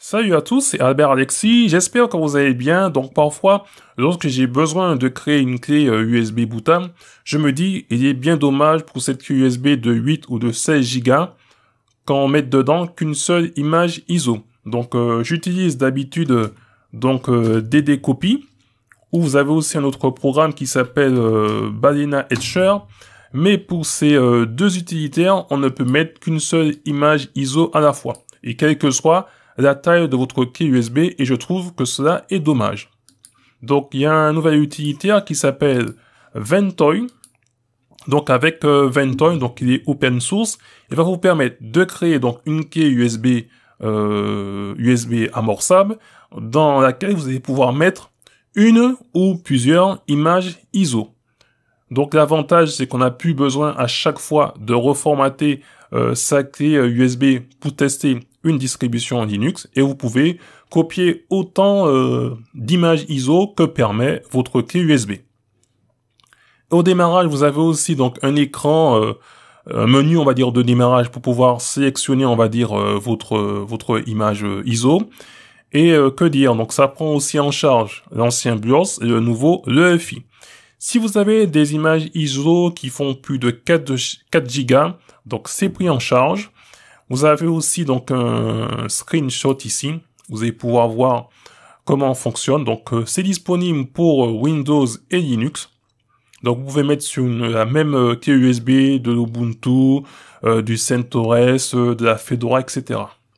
Salut à tous, c'est Albert Alexis, j'espère que vous allez bien. Donc parfois, lorsque j'ai besoin de créer une clé USB bootable, je me dis, il est bien dommage pour cette clé USB de 8 ou de 16 Go qu'on mette dedans qu'une seule image ISO. Donc j'utilise d'habitude DD Copy, ou vous avez aussi un autre programme qui s'appelle Balena Etcher. Mais pour ces deux utilitaires, on ne peut mettre qu'une seule image ISO à la fois. Et quelle que soit la taille de votre clé USB, et je trouve que cela est dommage. Donc il y a un nouvel utilitaire qui s'appelle Ventoy. Donc avec Ventoy, donc il est open source, il va vous permettre de créer donc une clé USB amorçable dans laquelle vous allez pouvoir mettre une ou plusieurs images ISO. Donc l'avantage, c'est qu'on n'a plus besoin à chaque fois de reformater sa clé USB pour tester une distribution Linux, et vous pouvez copier autant d'images ISO que permet votre clé USB. Au démarrage, vous avez aussi donc un écran, un menu, on va dire, de démarrage pour pouvoir sélectionner, on va dire, votre image ISO. Et que dire, donc ça prend aussi en charge l'ancien BIOS et le nouveau l'EFI. Si vous avez des images ISO qui font plus de 4 Go, donc c'est pris en charge. Vous avez aussi donc un screenshot ici. Vous allez pouvoir voir comment fonctionne. Donc c'est disponible pour Windows et Linux. Donc vous pouvez mettre sur la même clé USB de l'Ubuntu, du CentOS, de la Fedora, etc.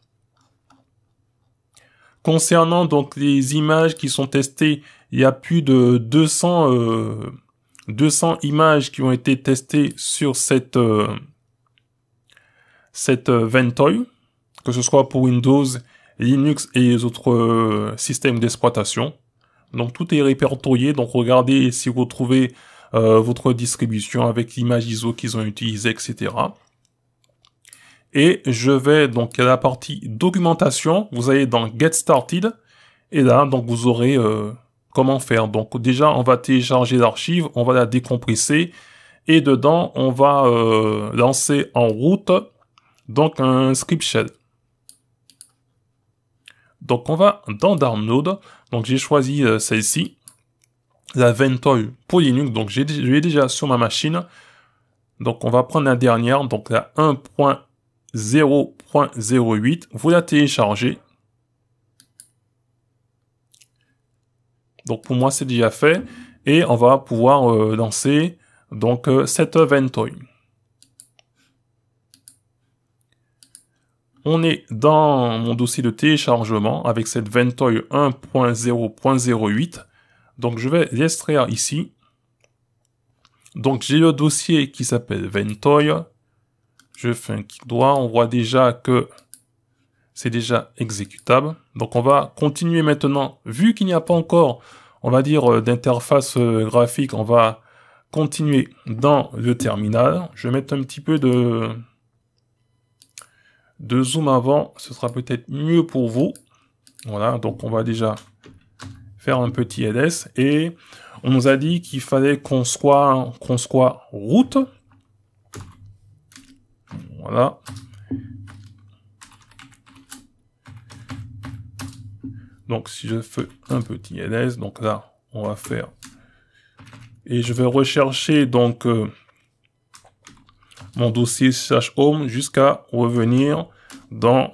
Concernant donc les images qui sont testées, il y a plus de 200 images qui ont été testées sur cette Ventoy, que ce soit pour Windows, Linux et les autres systèmes d'exploitation. Donc tout est répertorié, donc regardez si vous trouvez votre distribution avec l'image ISO qu'ils ont utilisée, etc. Et je vais donc à la partie documentation, vous allez dans Get Started, et là donc vous aurez comment faire. Donc déjà on va télécharger l'archive, on va la décompresser, et dedans on va lancer en route donc un script shell. Donc on va dans Download, donc j'ai choisi celle-ci, la Ventoy pour Linux, donc je l'ai déjà sur ma machine. Donc on va prendre la dernière, donc la 1.0.08, vous la téléchargez. Donc pour moi c'est déjà fait, et on va pouvoir lancer donc cette Ventoy. On est dans mon dossier de téléchargement avec cette Ventoy 1.0.08. Donc je vais l'extraire ici. Donc j'ai le dossier qui s'appelle Ventoy. Je fais un clic droit, on voit déjà que c'est déjà exécutable. Donc on va continuer maintenant. Vu qu'il n'y a pas encore, on va dire, d'interface graphique, on va continuer dans le terminal. Je vais mettre un petit peu de zoom avant, ce sera peut-être mieux pour vous. Voilà, donc on va déjà faire un petit ls, et on nous a dit qu'il fallait qu'on soit route. Voilà. Donc si je fais un petit ls, donc là on va faire, et je vais rechercher donc mon dossier /home jusqu'à revenir dans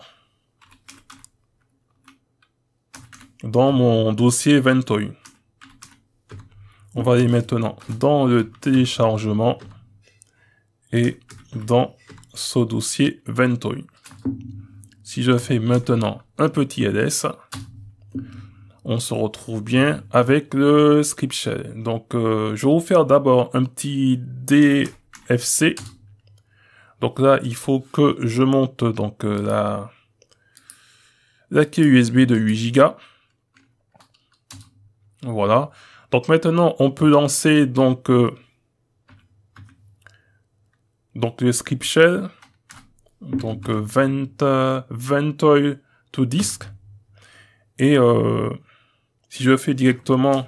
mon dossier Ventoy. On va aller maintenant dans le téléchargement et dans ce dossier Ventoy. Si je fais maintenant un petit ls, on se retrouve bien avec le script shell. Donc je vais vous faire d'abord un petit DFC. Donc là, il faut que je monte donc la clé USB de 8 Go. Voilà. Donc maintenant, on peut lancer donc le script shell. Donc Ventoy to disk. Et si je fais directement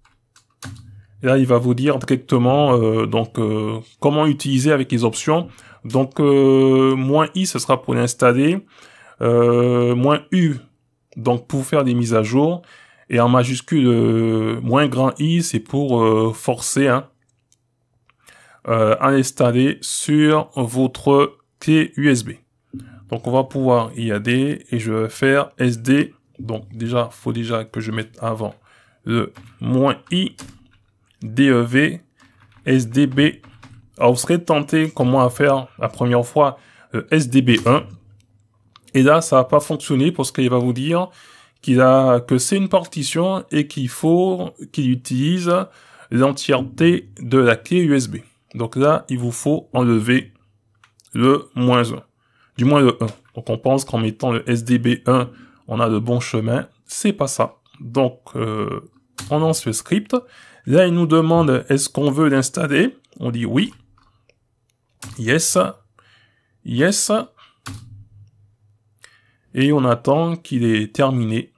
là, il va vous dire directement comment utiliser avec les options. Donc -i ce sera pour l'installer, -u donc pour faire des mises à jour, et en majuscule -i c'est pour forcer à l'installer sur votre clé USB. Donc on va pouvoir y aller et je vais faire SD. Donc déjà, faut déjà que je mette avant le -i DEV SDB. Alors vous serez tenté comme moi à faire la première fois SDB1 et là ça va pas fonctionner parce qu'il va vous dire que c'est une partition et qu'il utilise l'entièreté de la clé USB. Donc là il vous faut enlever le -1, du moins le 1. Donc on pense qu'en mettant le SDB1 on a le bon chemin, c'est pas ça. Donc on lance le script. Là il nous demande est-ce qu'on veut l'installer, on dit oui. Yes, yes, et on attend qu'il est terminé.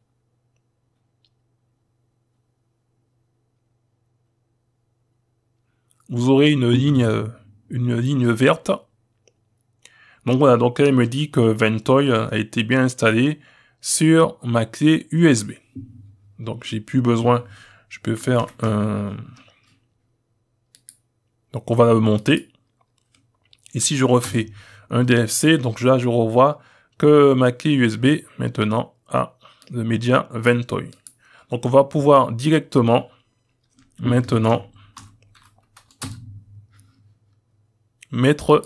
Vous aurez une ligne verte. Donc voilà, donc elle me dit que Ventoy a été bien installé sur ma clé USB. Donc j'ai plus besoin, je peux faire un... Donc on va le monter. Et si je refais un DFC, donc là je revois que ma clé USB maintenant a le média Ventoy. Donc on va pouvoir directement maintenant mettre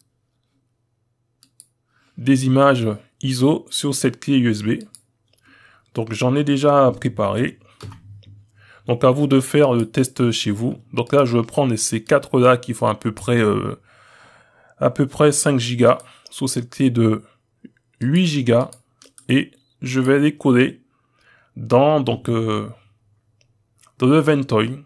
des images ISO sur cette clé USB. Donc j'en ai déjà préparé. Donc à vous de faire le test chez vous. Donc là je vais prendre ces 4 là qui font à peu près 5 Go sur cette clé de 8 Go et je vais les coller dans dans le Ventoy.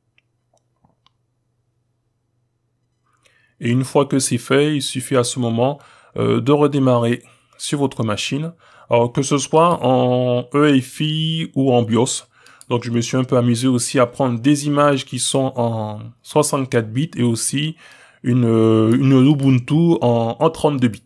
Et une fois que c'est fait, il suffit à ce moment de redémarrer sur votre machine. Alors que ce soit en EFI ou en BIOS. Donc je me suis un peu amusé aussi à prendre des images qui sont en 64 bits et aussi une Ubuntu en 32 bits.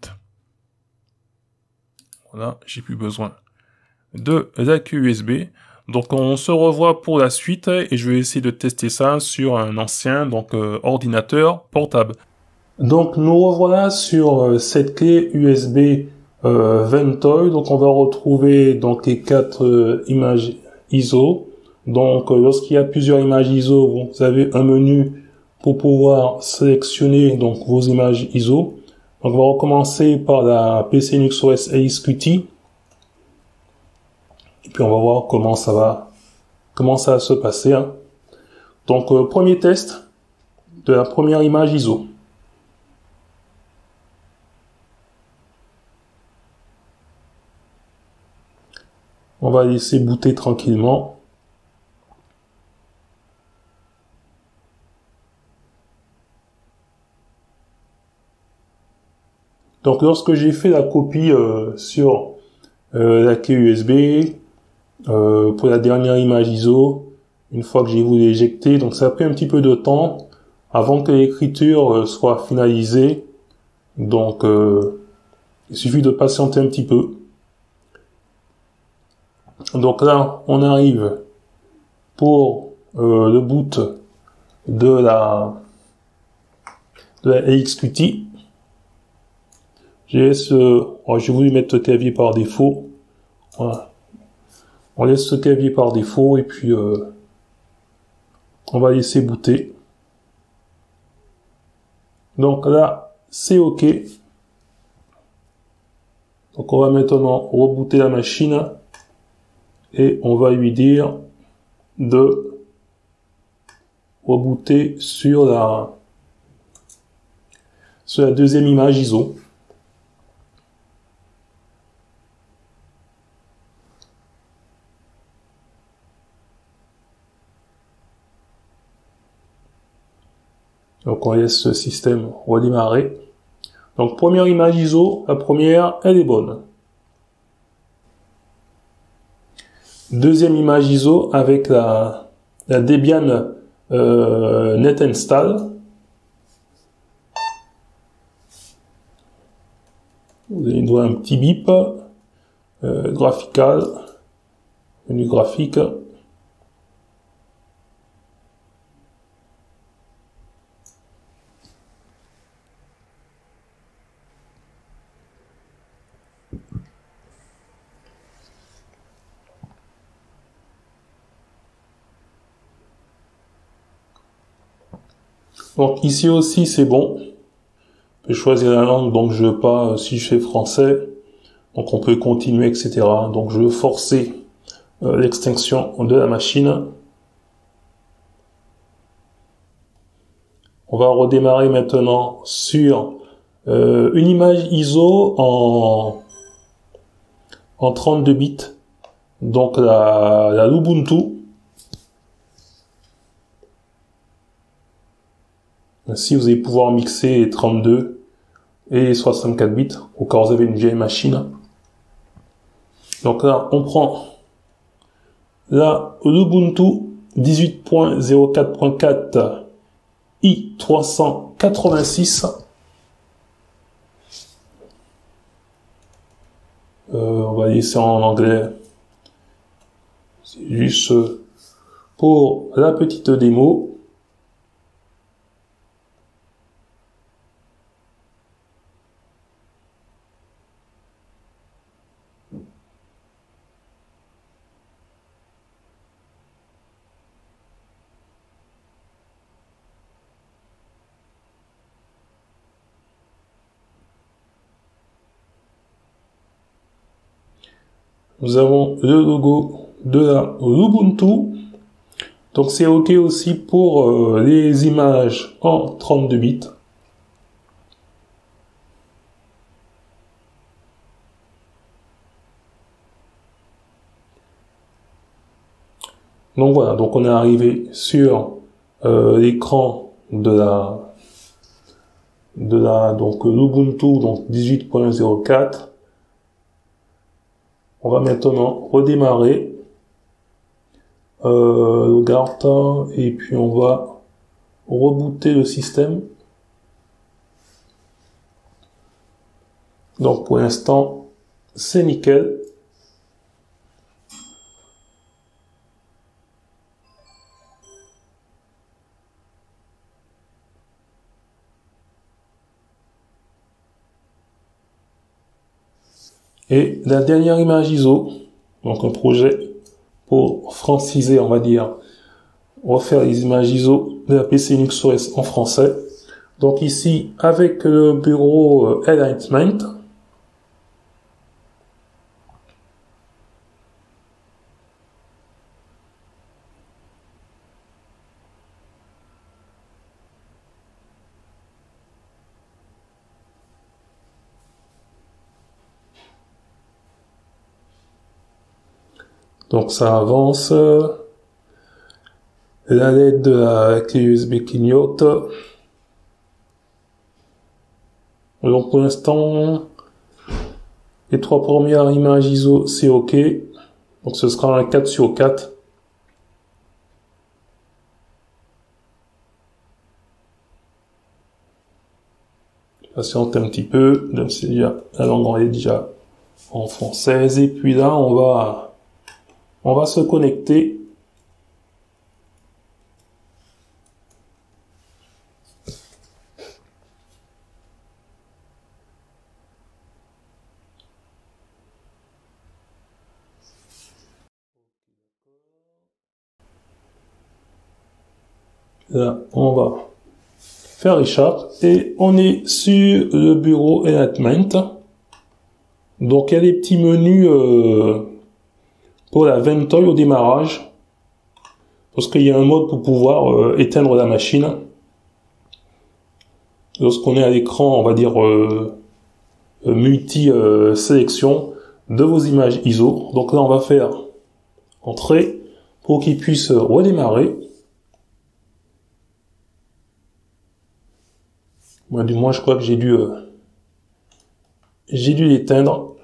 Voilà, j'ai plus besoin de la clé USB. Donc on se revoit pour la suite et je vais essayer de tester ça sur un ancien ordinateur portable. Donc nous revoilà sur cette clé USB Ventoy. Donc on va retrouver donc les 4 images ISO. Donc lorsqu'il y a plusieurs images ISO, vous avez un menu pour pouvoir sélectionner donc vos images ISO. Donc on va recommencer par la PC Linux OS AXQT. Et puis on va voir comment ça va se passer. Donc premier test de la première image ISO. On va laisser booter tranquillement. Donc lorsque j'ai fait la copie sur la clé USB pour la dernière image ISO, une fois que j'ai voulu l'éjecter, donc ça a pris un petit peu de temps avant que l'écriture soit finalisée. Donc il suffit de patienter un petit peu. Donc là, on arrive pour le boot de la AXQT. J'ai voulu mettre le clavier par défaut. Voilà. On laisse ce clavier par défaut et puis on va laisser booter. Donc là, c'est OK. Donc on va maintenant rebooter la machine et on va lui dire de rebooter sur la deuxième image ISO. Donc on laisse ce système redémarrer. Donc première image ISO, la première, elle est bonne. Deuxième image ISO avec la Debian NetInstall. Vous allez voir un petit bip, graphical, menu graphique. Donc ici aussi c'est bon. On peut choisir la langue, donc je veux pas, si je fais français, donc on peut continuer, etc. Donc je veux forcer l'extinction de la machine. On va redémarrer maintenant sur une image ISO en 32 bits. Donc la Lubuntu. Ainsi, vous allez pouvoir mixer 32 et 64 bits au cas où vous avez une vieille machine. Donc là, on prend la Lubuntu 18.04.4 i386. On va laisser en anglais. C'est juste pour la petite démo. Nous avons le logo de la Lubuntu. Donc c'est OK aussi pour les images en 32 bits. Donc voilà, donc on est arrivé sur l'écran de la donc Lubuntu donc 18.04. On va maintenant redémarrer Logart et puis on va rebooter le système. Donc pour l'instant, c'est nickel. Et la dernière image ISO, donc un projet pour franciser, on va dire, refaire les images ISO de la PC Linux OS en français. Donc ici, avec le bureau Enlightenment, donc ça avance. La LED de la clé USB clignote. Donc pour l'instant, les 3 premières images ISO, c'est OK. Donc ce sera un 4/4. Patiente un petit peu, donc c'est déjà, la langue est déjà en française. Et puis là, on va se connecter. Là, on va faire Richard et on est sur le bureau Enlightenment. Donc il y a des petits menus pour la Ventoy au démarrage, parce qu'il y a un mode pour pouvoir éteindre la machine. Lorsqu'on est à l'écran, on va dire multi-sélection de vos images ISO. Donc là, on va faire Entrée pour qu'il puisse redémarrer. Moi, du moins, je crois que j'ai dû l'éteindre.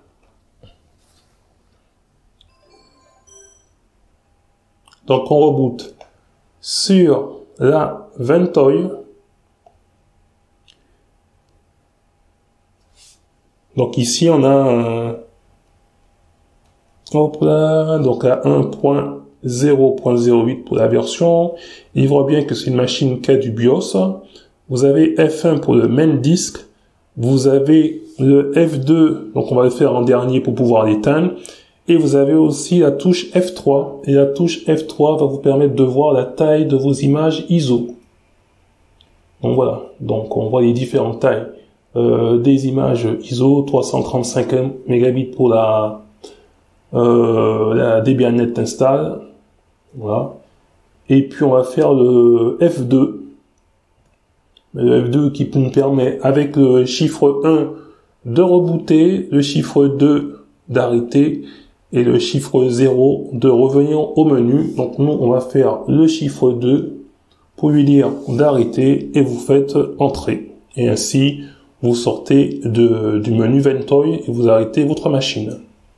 Donc, on reboot sur la Ventoy. Donc ici, on a un... Hop là, donc à 1.0.08 pour la version. Il voit bien que c'est une machine qui a du BIOS. Vous avez F1 pour le main disk. Vous avez le F2, donc on va le faire en dernier pour pouvoir l'éteindre. Et vous avez aussi la touche F3. Et la touche F3 va vous permettre de voir la taille de vos images ISO. Donc voilà, donc on voit les différentes tailles des images ISO, 335 mégabits pour la Debian-Net install, voilà. Et puis on va faire le F2, qui nous permet avec le chiffre 1 de rebooter, le chiffre 2 d'arrêter et le chiffre 0 de revenir au menu. Donc nous on va faire le chiffre 2 pour lui dire d'arrêter et vous faites entrer. Et ainsi vous sortez du menu Ventoy et vous arrêtez votre machine.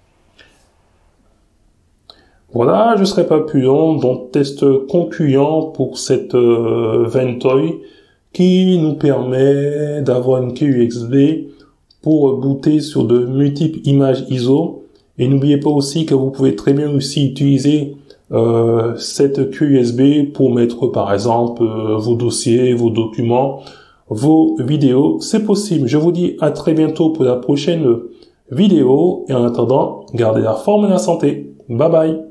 Voilà, je ne serai pas plus long, donc test concluant pour cette Ventoy qui nous permet d'avoir une clé USB pour booter sur de multiples images ISO. Et n'oubliez pas aussi que vous pouvez très bien aussi utiliser cette clé USB pour mettre par exemple vos dossiers, vos documents, vos vidéos. C'est possible. Je vous dis à très bientôt pour la prochaine vidéo et en attendant, gardez la forme et la santé. Bye bye.